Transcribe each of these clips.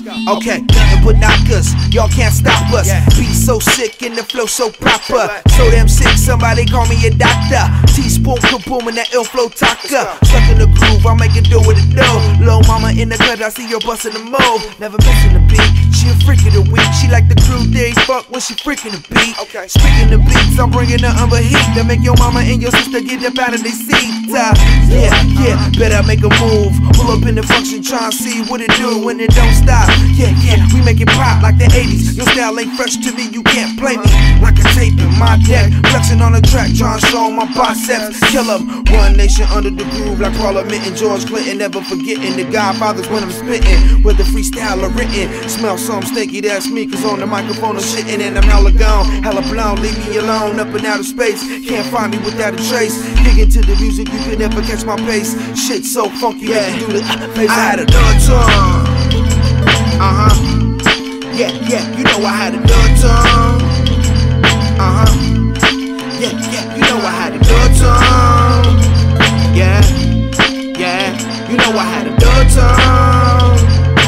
Okay, nothing but knockers, y'all can't stop us. Beat so sick and the flow so proper. So damn sick, somebody call me a doctor. Teaspoon, kaboom, and that ill flow talker. Stuck in the groove, I'll make it do what it do. Lil' mama in the cut, I see you bustin' the move. Never missing the beat, she a freak of the week. She like the crew, they fuck when she freaking the beat. Speaking the beats, I'm bringing nothing but heat to make your mama and your sister get up out of their seats. Yeah, better make a move. Pull up in the function, try and see what it do when it don't stop. Yeah, we make it pop like the 80s. Your style ain't fresh to me, you can't play me. Like a tape in my deck, flexing on the track, trying to show my biceps. Kill 'em, one nation under the groove like Parliament and George Clinton. Never forgetting the Godfathers when I'm spitting, whether freestyle or written. Smell something stinky, that's me, cause on the microphone I'm shitting and I'm hella gone, hella blown. Leave me alone, up and out of space. Can't find me without a trace. Dig into the music, you can never catch my pace. Shit so funky, yeah. Do the face. I had a done tongue. Yeah, you know I had a done tongue. Yeah, you know I had a done tongue. Yeah, you know I had a done tongue.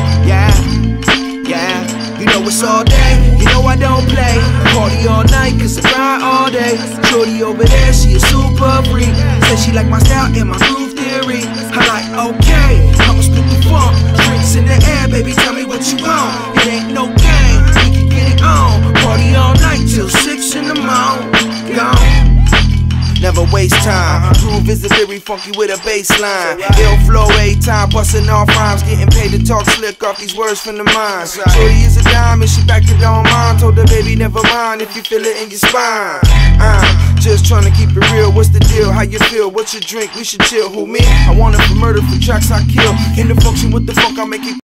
Yeah, you know it's all day. You know I don't play. Party all night, cause I ride all day. Shorty over there, she a super freak. Said she like my style and my groove theory. I'm like, okay, I'ma split the funk. Drinks in the air, baby, tell me what you want. It ain't no game, we can get it on. Party all night till 6 in the morning. Gone. Never waste time. Groove is very funky with a bass line. Ill flow, A-time, busting off rhymes. Getting paid to talk slick off these words from the mind. Shorty is a dime and she backed it on mine. Told her baby never mind if you feel it in your spine. Just trying to keep it real, what's the deal? How you feel? What's your drink? We should chill. Who, me? I want it for murder, for tracks I kill. In the function with the funk, I make it